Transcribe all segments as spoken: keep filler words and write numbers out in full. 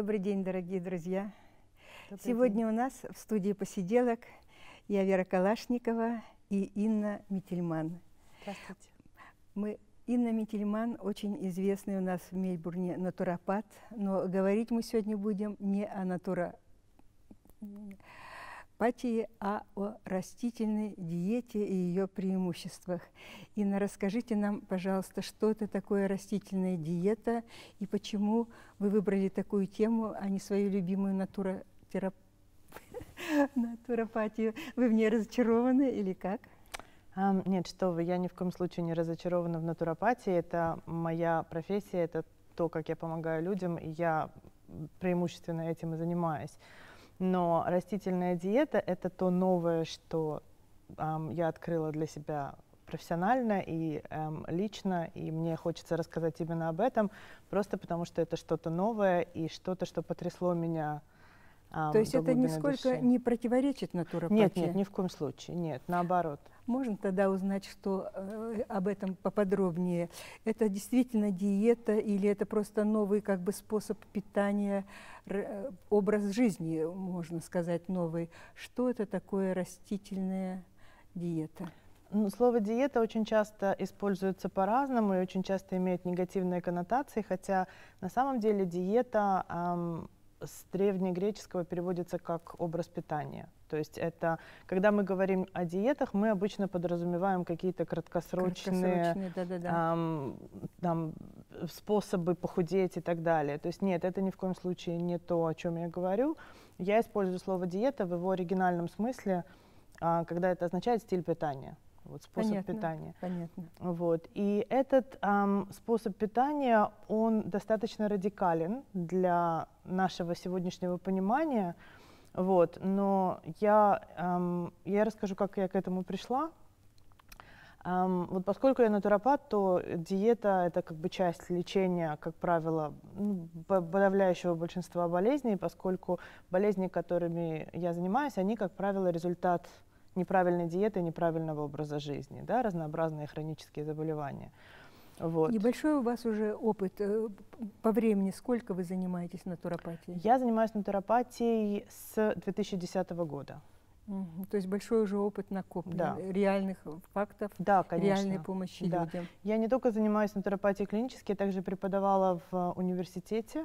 Добрый день, дорогие друзья. Добрый Сегодня день. у нас в студии посиделок я, Вера Калашникова и Инна Мительман. Здравствуйте. Мы, Инна Мительман, очень известный у нас в Мельбурне натуропат, но говорить мы сегодня будем не о натуропатии, а о растительной диете и ее преимуществах. Инна, расскажите нам, пожалуйста, что это такое растительная диета и почему вы выбрали такую тему, а не свою любимую натуротерапию? Натуропатию. Вы в ней разочарованы или как? А, нет, что вы, я ни в коем случае не разочарована в натуропатии. Это моя профессия, это то, как я помогаю людям, и я преимущественно этим и занимаюсь. Но растительная диета – это то новое, что эм, я открыла для себя профессионально и эм, лично, и мне хочется рассказать именно об этом, просто потому что это что-то новое и что-то, что потрясло меня. То есть это нисколько души. не противоречит натуропатии? Нет, нет, ни в коем случае, нет, наоборот. Можно тогда узнать, что э, об этом поподробнее? Это действительно диета или это просто новый как бы способ питания, э, образ жизни, можно сказать, новый? Что это такое растительная диета? Ну, слово «диета» очень часто используется по-разному и очень часто имеет негативные коннотации, хотя на самом деле диета эм, с древнегреческого переводится как образ питания. То есть это, когда мы говорим о диетах, мы обычно подразумеваем какие-то краткосрочные, краткосрочные да, да, да. Эм, там, способы похудеть и так далее. То есть нет, это ни в коем случае не то, о чем я говорю. Я использую слово «диета» в его оригинальном смысле, э, когда это означает стиль питания. Вот, способ понятно, питания. Понятно. Вот. И этот эм, способ питания, он достаточно радикален для нашего сегодняшнего понимания. Вот. Но я, эм, я расскажу, как я к этому пришла. Эм, вот поскольку я натуропат, то диета – это как бы часть лечения, как правило, ну, подавляющего большинства болезней, поскольку болезни, которыми я занимаюсь, они, как правило, результат неправильной диеты, неправильного образа жизни, да, разнообразные хронические заболевания. Вот. Небольшой у вас уже опыт по времени. Сколько вы занимаетесь натуропатией? Я занимаюсь натуропатией с две тысячи десятого года. Угу. То есть большой уже опыт накоплен, да. реальных фактов, да, реальной помощи да. людям. Я не только занимаюсь натуропатией клинически, я также преподавала в университете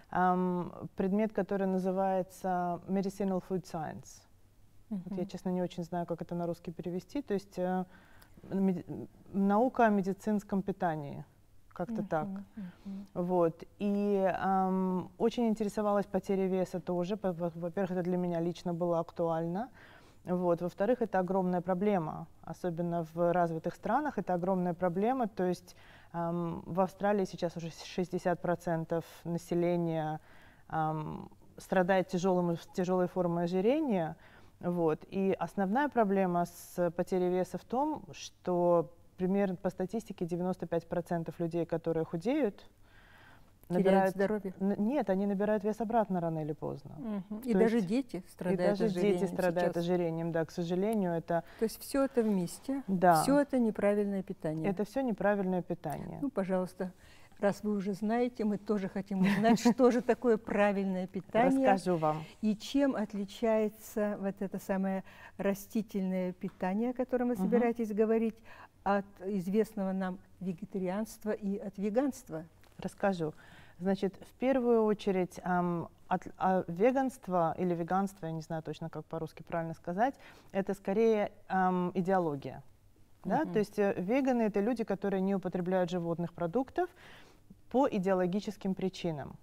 эм, предмет, который называется Medicinal Food Science. Uh-huh. Вот я, честно, не очень знаю, как это на русский перевести. То есть э, меди... наука о медицинском питании, как-то uh-huh. так. Uh-huh. Вот. И эм, очень интересовалась потерей веса тоже. Во-первых, это для меня лично было актуально. Вот. Во-вторых, это огромная проблема, особенно в развитых странах. Это огромная проблема. То есть эм, в Австралии сейчас уже шестьдесят процентов населения эм, страдает тяжелым, тяжелой формой ожирения. Вот. И основная проблема с потерей веса в том, что примерно по статистике девяносто пять процентов людей, которые худеют, теряют здоровье? Нет, они набирают вес обратно рано или поздно. Угу. И даже есть, дети страдают и даже ожирением дети страдают сейчас. ожирением, да, к сожалению, это... То есть все это вместе, да. все это неправильное питание? Это все неправильное питание. Ну, пожалуйста. Раз вы уже знаете, мы тоже хотим узнать, что же такое правильное питание. Расскажу вам. И чем отличается вот это самое растительное питание, о котором вы собираетесь uh-huh. говорить, от известного нам вегетарианства и от веганства? Расскажу. Значит, в первую очередь, эм, от, а, веганство или веганство, я не знаю точно, как по-русски правильно сказать, это скорее эм, идеология. Да? Uh-huh. То есть э, веганы – это люди, которые не употребляют животных продуктов по идеологическим причинам.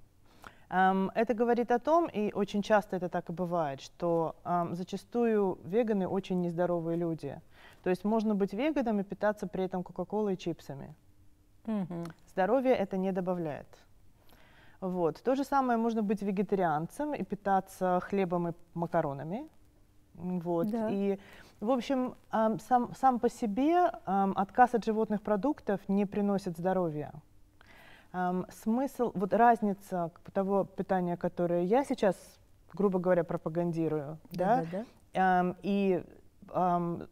Эм, это говорит о том, и очень часто это так и бывает, что эм, зачастую веганы очень нездоровые люди. То есть можно быть веганом и питаться при этом кока-колой и чипсами. Uh-huh. Здоровье это не добавляет. Вот. То же самое можно быть вегетарианцем и питаться хлебом и макаронами. Вот. Да. И, в общем, эм, сам, сам по себе эм, отказ от животных продуктов не приносит здоровья. Эм, смысл, вот разница того питания, которое я сейчас, грубо говоря, пропагандирую, да, да, да, эм, и эм,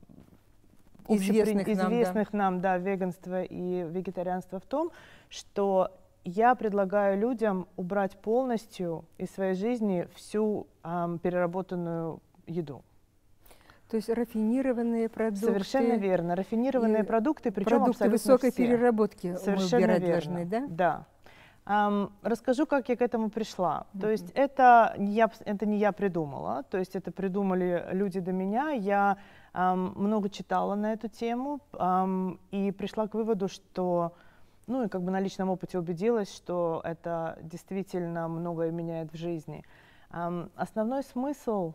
известных, известных нам, нам, да, веганства и вегетарианства в том, что я предлагаю людям убрать полностью из своей жизни всю эм, переработанную еду. То есть рафинированные продукты. Совершенно верно. Рафинированные продукты, причем продукты абсолютно высокой все. переработки Совершенно мы убирать верно. должны, да? Да. Um, расскажу, как я к этому пришла. Mm-hmm. То есть это не, я, это не я придумала, то есть это придумали люди до меня. Я um, много читала на эту тему um, и пришла к выводу, что, ну и как бы на личном опыте убедилась, что это действительно многое меняет в жизни. Um, основной смысл,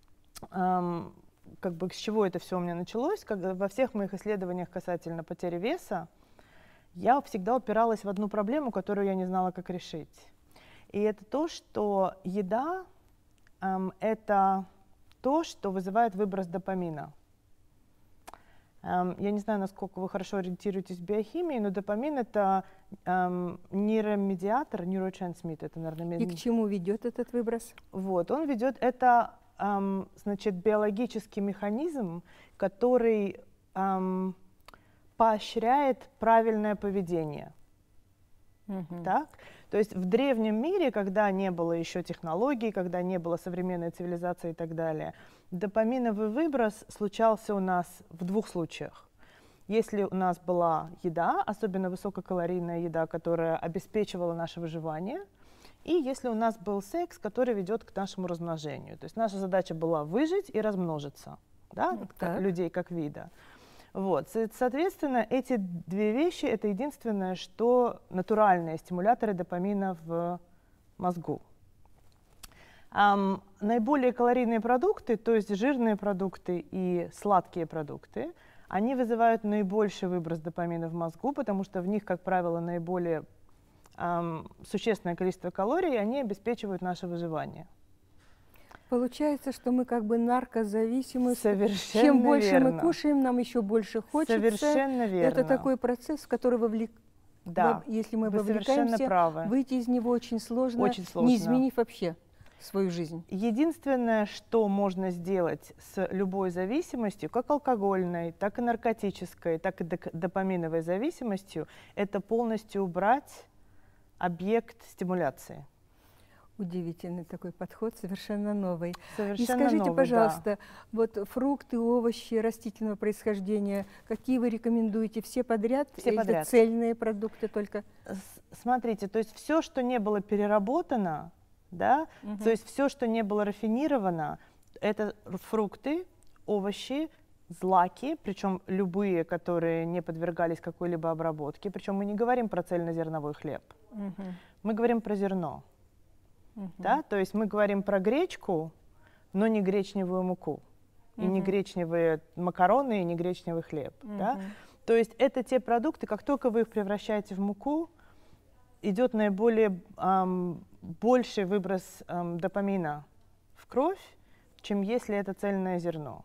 um, как бы с чего это все у меня началось, как во всех моих исследованиях касательно потери веса, я всегда упиралась в одну проблему, которую я не знала, как решить. И это то, что еда эм, – это то, что вызывает выброс допамина. Эм, я не знаю, насколько вы хорошо ориентируетесь в биохимии, но допамин – это эм, нейромедиатор, neurotransmitter. Это, наверное, и к чему ведет этот выброс? Вот, он ведет, это эм, значит, биологический механизм, который эм, поощряет правильное поведение. Uh-huh. Так? То есть в древнем мире, когда не было еще технологий, когда не было современной цивилизации и так далее, допаминовый выброс случался у нас в двух случаях. Если у нас была еда, особенно высококалорийная еда, которая обеспечивала наше выживание, и если у нас был секс, который ведет к нашему размножению. То есть наша задача была выжить и размножиться, да? Uh-huh. Как людей как вида. Вот. Соответственно, эти две вещи – это единственное, что натуральные стимуляторы допамина в мозгу. Um, наиболее калорийные продукты, то есть жирные продукты и сладкие продукты, они вызывают наибольший выброс допамина в мозгу, потому что в них, как правило, наиболее um, существенное количество калорий, и они обеспечивают наше выживание. Получается, что мы как бы наркозависимы. Совершенно Чем больше верно. мы кушаем, нам еще больше хочется. Совершенно верно. Это такой процесс, в который вовлек... да, если мы вы вовлекаемся, правы. выйти из него очень сложно, очень сложно, не изменив вообще свою жизнь. Единственное, что можно сделать с любой зависимостью, как алкогольной, так и наркотической, так и допаминовой зависимостью, это полностью убрать объект стимуляции. Удивительный такой подход, совершенно новый. Совершенно И скажите, новый, пожалуйста, да. вот фрукты, овощи растительного происхождения, какие вы рекомендуете? Все подряд? Все Или подряд. Цельные продукты только? Смотрите, то есть все, что не было переработано, да, угу. то есть все, что не было рафинировано, это фрукты, овощи, злаки, причем любые, которые не подвергались какой-либо обработке. Причем мы не говорим про цельнозерновой хлеб, угу. мы говорим про зерно. Uh-huh. Да? То есть мы говорим про гречку, но не гречневую муку, uh-huh. и не гречневые макароны, и не гречневый хлеб. Uh-huh. Да? То есть это те продукты, как только вы их превращаете в муку, идет наиболее эм, больший выброс эм, допамина в кровь, чем если это цельное зерно.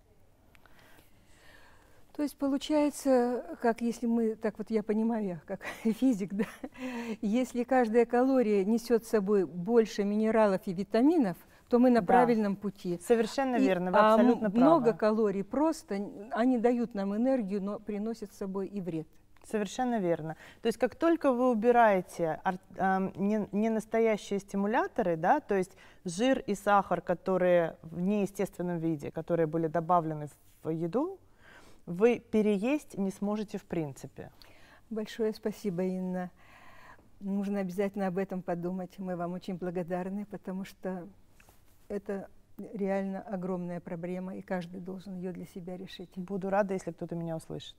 То есть получается, как если мы, так вот я понимаю, я как физик, да, если каждая калория несет с собой больше минералов и витаминов, то мы на да. правильном пути. Совершенно и, верно, вы а абсолютно правы. Много калорий просто, они дают нам энергию, но приносят с собой и вред. Совершенно верно. То есть как только вы убираете э, не, не настоящие стимуляторы, да, то есть жир и сахар, которые в неестественном виде, которые были добавлены в еду, вы переесть не сможете в принципе. Большое спасибо, Инна. Нужно обязательно об этом подумать. Мы вам очень благодарны, потому что это реально огромная проблема, и каждый должен ее для себя решить. Буду рада, если кто-то меня услышит.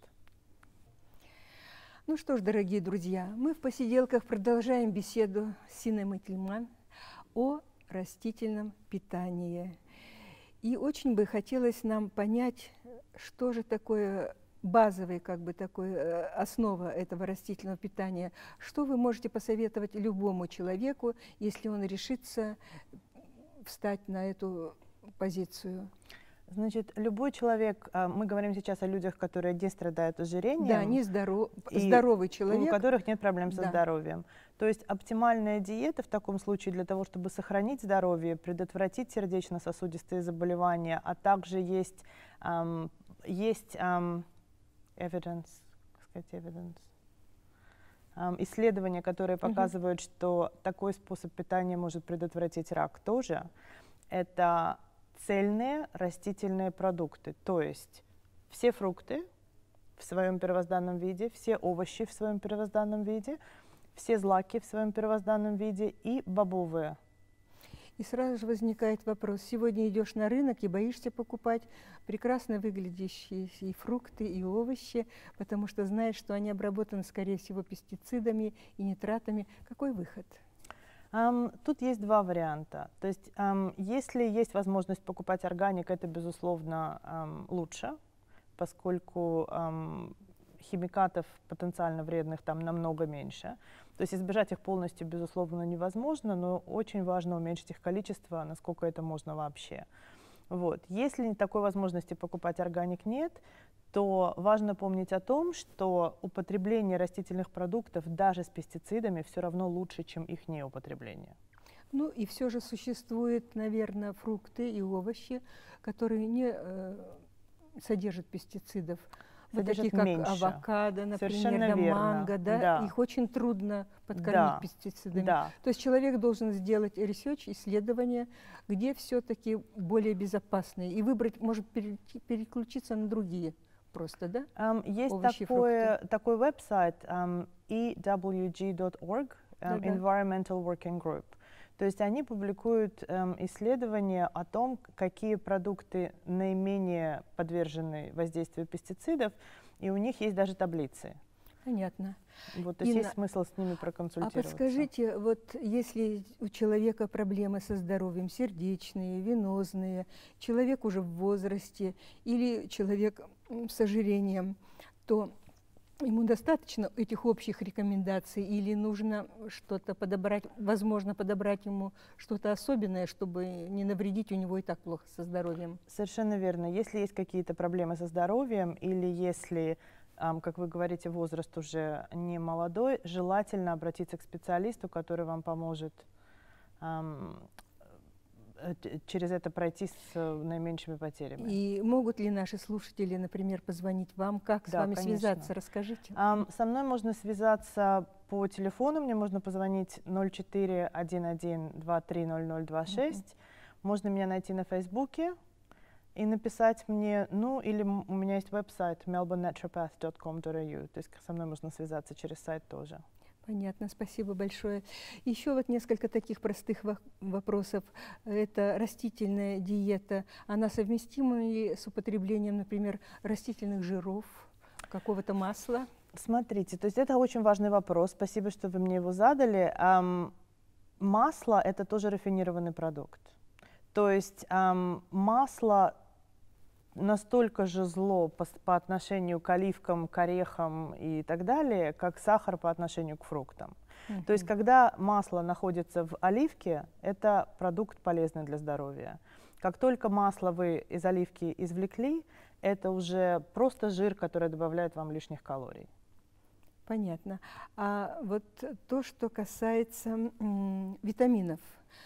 Ну что ж, дорогие друзья, мы в посиделках продолжаем беседу с Инной Мытельман о растительном питании. И очень бы хотелось нам понять, что же такое базовый, как бы такой, основа этого растительного питания. Что вы можете посоветовать любому человеку, если он решится встать на эту позицию? Значит, любой человек, мы говорим сейчас о людях, которые не страдают ожирением. Да, они здоров, здоровый человек. У которых нет проблем со да. здоровьем. То есть оптимальная диета в таком случае для того, чтобы сохранить здоровье, предотвратить сердечно-сосудистые заболевания, а также есть, um, есть um, evidence, как сказать, evidence, исследования, которые показывают, mm-hmm. что такой способ питания может предотвратить рак тоже, это цельные растительные продукты, то есть все фрукты в своем первозданном виде, все овощи в своем первозданном виде, все злаки в своем первозданном виде и бобовые. И сразу же возникает вопрос. Сегодня идешь на рынок и боишься покупать прекрасно выглядящие и фрукты, и овощи, потому что знаешь, что они обработаны, скорее всего, пестицидами и нитратами. Какой выход? Um, тут есть два варианта. То есть, um, если есть возможность покупать органик, это, безусловно, um, лучше, поскольку um, химикатов потенциально вредных там намного меньше. То есть избежать их полностью, безусловно, невозможно, но очень важно уменьшить их количество, насколько это можно вообще. Вот. Если такой возможности покупать органик нет, то важно помнить о том, что употребление растительных продуктов даже с пестицидами все равно лучше, чем их неупотребление. Ну и все же существуют, наверное, фрукты и овощи, которые не э, содержат пестицидов. Вот такие как меньше. Авокадо, например, да, манго, да? Да. Их очень трудно подкормить да. пестицидами. Да. То есть человек должен сделать ресерч, исследование, где все-таки более безопасные, и выбрать, может, переключиться на другие просто, да? Um, есть овощи, такое, такой веб-сайт um, и дабл ю джи точка орг, um, да-да. Environmental Working Group. То есть они публикуют эм, исследования о том, какие продукты наименее подвержены воздействию пестицидов, и у них есть даже таблицы. Понятно. Вот, то есть есть смысл с ними проконсультироваться. А подскажите, вот если у человека проблемы со здоровьем, сердечные, венозные, человек уже в возрасте или человек с ожирением, то ему достаточно этих общих рекомендаций или нужно что-то подобрать, возможно, подобрать ему что-то особенное, чтобы не навредить, у него и так плохо со здоровьем? Совершенно верно. Если есть какие-то проблемы со здоровьем или если, эм, как вы говорите, возраст уже не молодой, желательно обратиться к специалисту, который вам поможет эм, через это пройти с наименьшими потерями. И могут ли наши слушатели, например, позвонить вам? Как да, с вами конечно. связаться? Расскажите. Um, со мной можно связаться по телефону. Мне можно позвонить ноль четыре один один два три ноль ноль два шесть. Mm-hmm. Можно меня найти на Фейсбуке и написать мне, ну, или у меня есть веб-сайт melbourne naturopath точка com точка a u. То есть со мной можно связаться через сайт тоже. Понятно, спасибо большое. Еще вот несколько таких простых вопросов. Это растительная диета. Она совместима ли с употреблением, например, растительных жиров, какого-то масла? Смотрите, то есть это очень важный вопрос. Спасибо, что вы мне его задали. Эм, масло – это тоже рафинированный продукт. То есть эм, масло настолько же зло по, по отношению к оливкам, к орехам и так далее, как сахар по отношению к фруктам. Mm-hmm. То есть, когда масло находится в оливке, это продукт полезный для здоровья. Как только масло вы из оливки извлекли, это уже просто жир, который добавляет вам лишних калорий. Понятно. А вот то, что касается м, витаминов.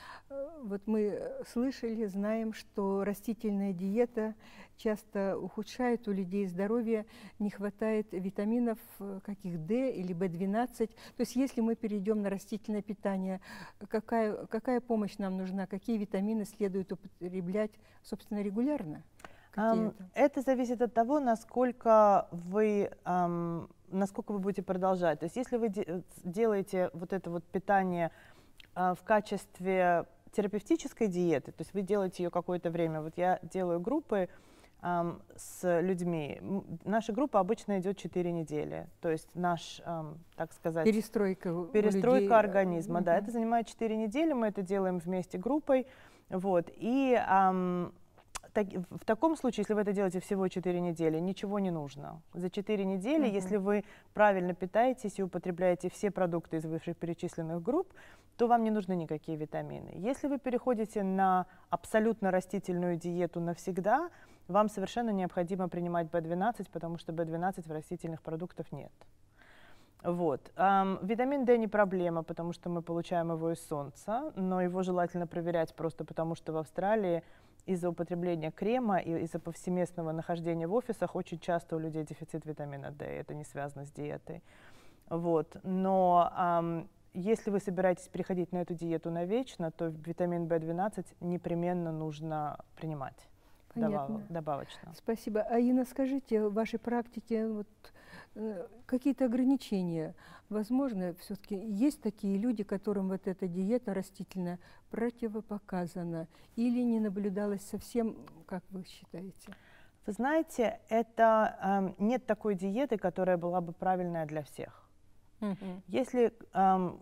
Вот мы слышали, знаем, что растительная диета часто ухудшает у людей здоровье, не хватает витаминов, каких D или бэ двенадцать. То есть если мы перейдем на растительное питание, какая, какая помощь нам нужна, какие витамины следует употреблять, собственно, регулярно? Um, это зависит от того, насколько вы, um, насколько вы будете продолжать. То есть если вы де делаете вот это вот питание uh, в качестве терапевтической диеты, то есть вы делаете ее какое-то время. Вот я делаю группы эм, с людьми. Наша группа обычно идет четыре недели. То есть наш, эм, так сказать, перестройка, перестройка людей. организма. Mm-hmm. Да, это занимает четыре недели, мы это делаем вместе группой. Вот. И эм, так, в таком случае, если вы это делаете всего четыре недели, ничего не нужно. За четыре недели, mm-hmm. если вы правильно питаетесь и употребляете все продукты из вышеперечисленных групп, то вам не нужны никакие витамины. Если вы переходите на абсолютно растительную диету навсегда, вам совершенно необходимо принимать бэ двенадцать, потому что бэ двенадцать в растительных продуктах нет. Вот. Эм, витамин D не проблема, потому что мы получаем его из солнца, но его желательно проверять просто потому, что в Австралии из-за употребления крема и из-за повсеместного нахождения в офисах очень часто у людей дефицит витамина D, это не связано с диетой. Вот. Но эм, если вы собираетесь переходить на эту диету навечно, то витамин бэ двенадцать непременно нужно принимать. Понятно. Добавочно. Спасибо. А Инна, скажите, в вашей практике вот, э, какие-то ограничения возможно? Все-таки есть такие люди, которым вот эта диета растительная противопоказана или не наблюдалась совсем, как вы считаете? Вы знаете, это, э, нет такой диеты, которая была бы правильная для всех. Uh-huh. Если, э,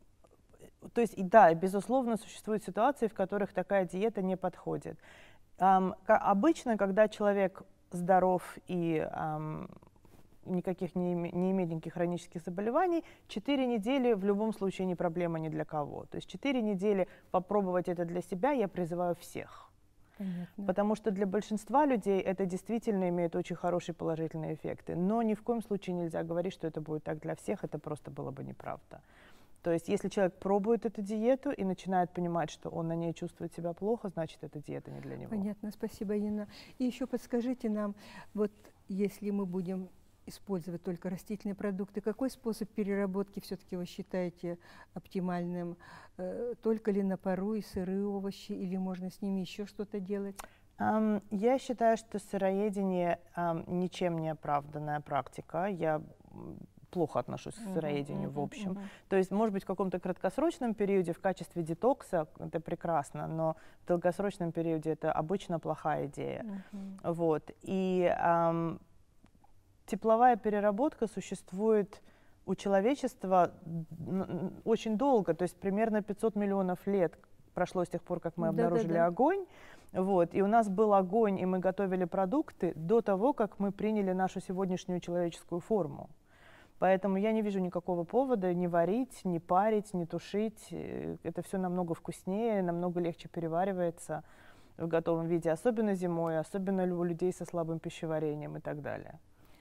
то есть, да, безусловно, существуют ситуации, в которых такая диета не подходит. Um, обычно, когда человек здоров и um, никаких не, не имеет никаких хронических заболеваний, четыре недели в любом случае не проблема ни для кого. То есть четыре недели попробовать это для себя я призываю всех. Понятно. Потому что для большинства людей это действительно имеет очень хорошие положительные эффекты. Но ни в коем случае нельзя говорить, что это будет так для всех, это просто было бы неправда. То есть, если человек пробует эту диету и начинает понимать, что он на ней чувствует себя плохо, значит, эта диета не для него. Понятно, спасибо, Инна. И еще подскажите нам, вот если мы будем использовать только растительные продукты, какой способ переработки все-таки вы считаете оптимальным? Э, только ли на пару и сырые овощи, или можно с ними еще что-то делать? Um, я считаю, что сыроедение um, ничем не оправданная практика. Я плохо отношусь к сыроедению uh-huh, в общем. Uh-huh. То есть, может быть, в каком-то краткосрочном периоде в качестве детокса это прекрасно, но в долгосрочном периоде это обычно плохая идея. Uh-huh. Вот. И эм, тепловая переработка существует у человечества очень долго, то есть примерно пятьсот миллионов лет прошло с тех пор, как мы обнаружили Да-да-да. огонь. Вот. И у нас был огонь, и мы готовили продукты до того, как мы приняли нашу сегодняшнюю человеческую форму. Поэтому я не вижу никакого повода не варить, не парить, не тушить. Это все намного вкуснее, намного легче переваривается в готовом виде, особенно зимой, особенно у людей со слабым пищеварением и так далее.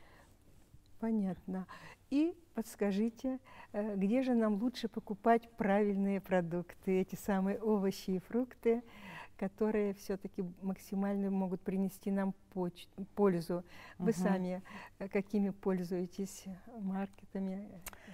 Понятно. И подскажите, где же нам лучше покупать правильные продукты, эти самые овощи и фрукты, которые все-таки максимально могут принести нам пользу. Вы uh-huh. сами какими пользуетесь маркетами?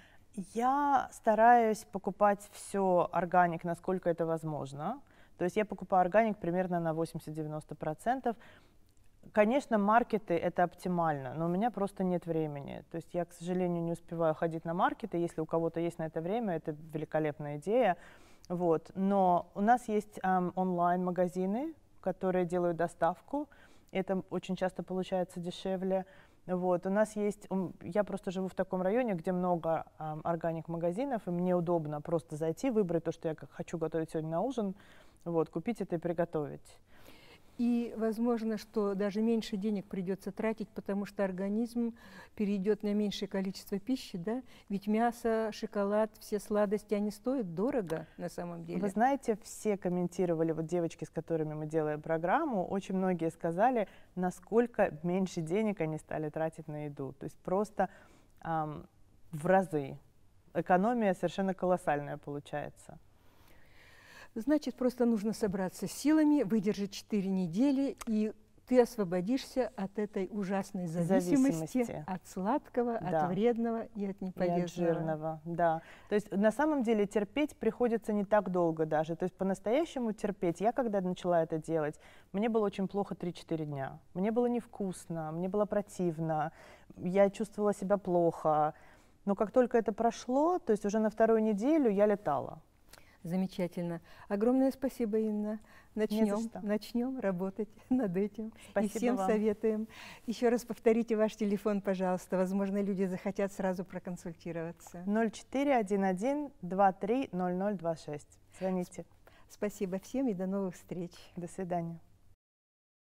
Я стараюсь покупать все органик, насколько это возможно. То есть я покупаю органик примерно на восемьдесят-девяносто процентов. Конечно, маркеты — это оптимально, но у меня просто нет времени. То есть я, к сожалению, не успеваю ходить на маркеты. Если у кого-то есть на это время, это великолепная идея. Вот. Но у нас есть эм, онлайн-магазины, которые делают доставку. Это очень часто получается дешевле. Вот. У нас есть, я просто живу в таком районе, где много эм, органик-магазинов, и мне удобно просто зайти, выбрать то, что я хочу готовить сегодня на ужин, вот, купить это и приготовить. И возможно, что даже меньше денег придется тратить, потому что организм перейдет на меньшее количество пищи, да? Ведь мясо, шоколад, все сладости, они стоят дорого на самом деле. Вы знаете, все комментировали, вот девочки, с которыми мы делаем программу, очень многие сказали, насколько меньше денег они стали тратить на еду. То есть просто эм, в разы. Экономия совершенно колоссальная получается. Значит, просто нужно собраться с силами, выдержать четыре недели, и ты освободишься от этой ужасной зависимости, зависимости. от сладкого, да. от вредного и от неполезного. И от жирного, да. То есть на самом деле терпеть приходится не так долго даже. То есть по-настоящему терпеть. Я когда начала это делать, мне было очень плохо три-четыре дня. Мне было невкусно, мне было противно, я чувствовала себя плохо. Но как только это прошло, то есть уже на вторую неделю я летала. Замечательно. Огромное спасибо, Инна. Начнем, начнем работать над этим. Спасибо и всем вам. советуем. Еще раз повторите ваш телефон, пожалуйста. Возможно, люди захотят сразу проконсультироваться. ноль четыре один один два три ноль ноль два шесть. Звоните. Спасибо всем и до новых встреч. До свидания.